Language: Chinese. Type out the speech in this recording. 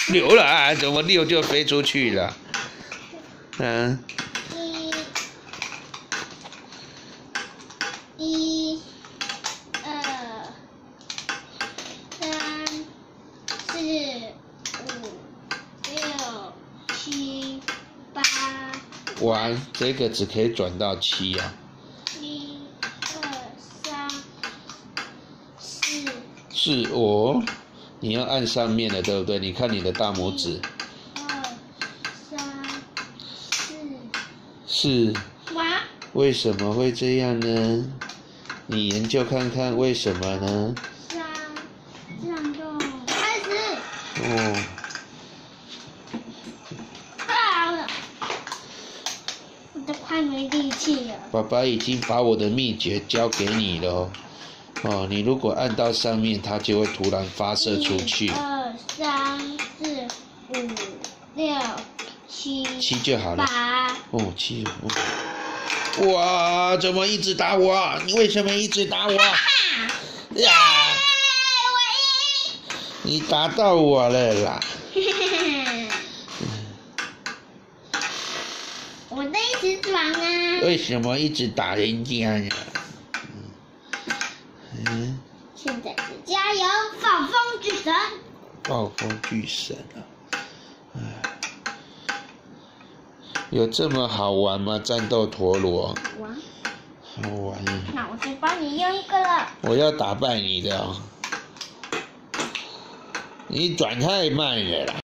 6了啊？怎么6就飞出去了？嗯。 1、2、3、4、5、6、7、8。 哇，这个只可以转到7啊。 1、2、3、4。 是哦，你要按上面的，对不对？你看你的大拇指。 2、3、4。 是。 哇！ 为什么会这样呢？你研究看看为什么呢？ 这样就开始。 哦。 我都快没力气了。爸爸已经把我的秘诀教给你了哦。你如果按到上面，它就会突然发射出去。1、 2、3、4、5、6、7 就好了。 8。 哦，7。哇！怎么一直打我？你为什么一直打我？呀！你打到我了啦！ 我在一直转啊。 为什么一直打人家呀？ 现在是加油，暴风巨神！ 暴风巨神啊！有这么好玩吗？战斗陀螺？好玩。 那我就帮你用一个了。 我要打败你的哦。你转太慢了啦。